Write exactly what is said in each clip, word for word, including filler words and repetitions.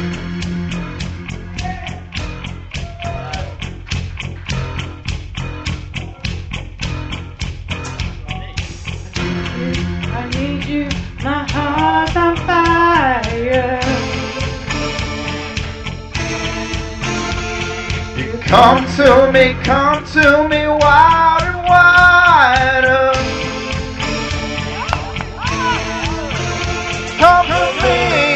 I need you, my heart's on fire. You come to me, come to me, wild and wider. Come to me,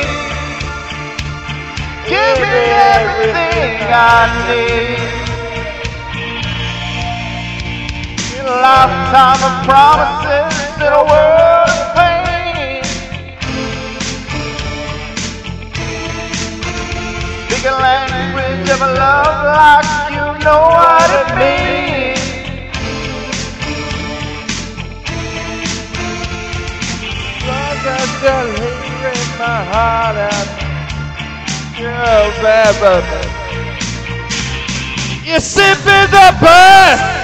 give me everything I need. A lifetime of promises in a world of pain. Speak a language of a love like you know what it means. Like I got here in my heart out. You're bad, baby. You're sipping the best.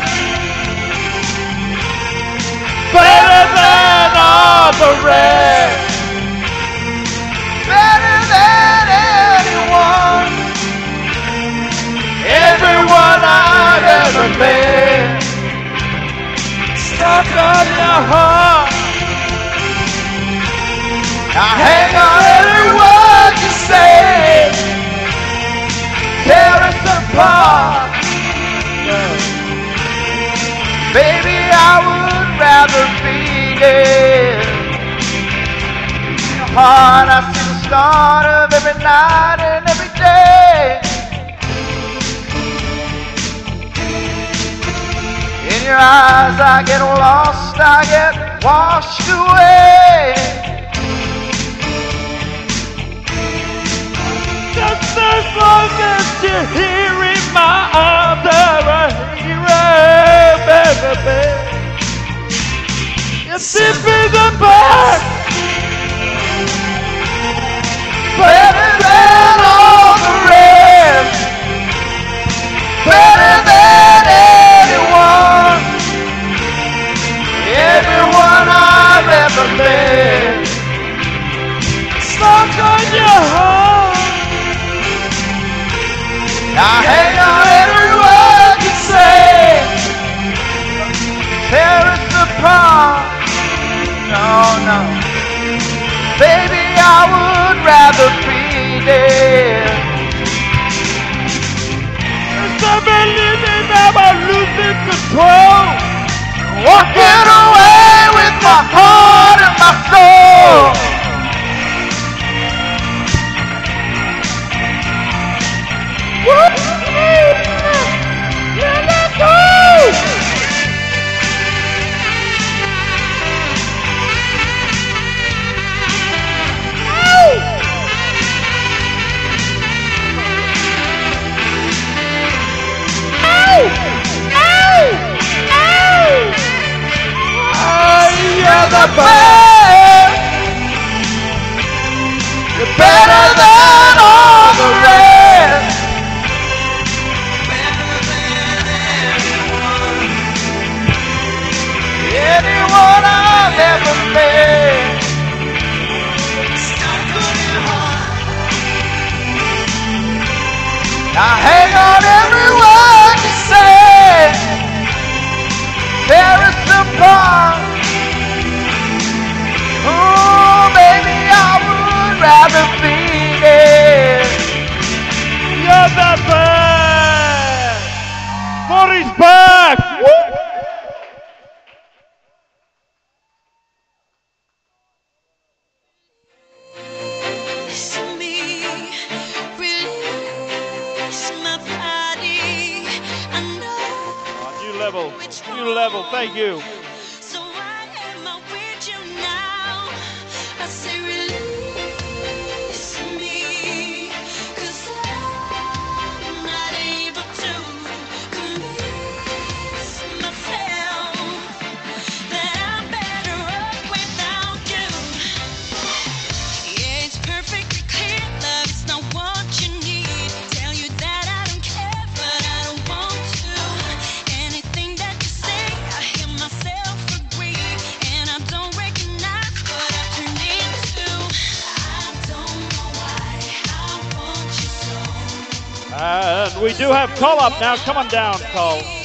Better than all the rest. Better than anyone. Everyone I've ever met. Stuck on your heart. I hang on every word you say. Tear us apart. Baby, I would rather be dead. In your heart I see the start of every night and every day. In your eyes I get lost, I get washed away. Just as long as you're here in my arms, I'm a hero, baby, baby. You're sipping the back. Better than all the rest. Better than anyone. Everyone I've ever met. Stuck on your heart. I hang on every word you say. Tear us apart. No, no. Baby, I would rather be dead. There's a believing never losing control. Walking away with my heart and my soul. You're the best. You're better than all the rest. Better than anyone. Anyone I've ever met. Stuck on your heart. I hang on every word you say. Tear us apart. Oh, baby, I would rather be dead. You're the best. Money's back. Woo. New level, new level, thank you. Anything that you say, I hear myself. And we do have Cole up now. Come on down, Cole.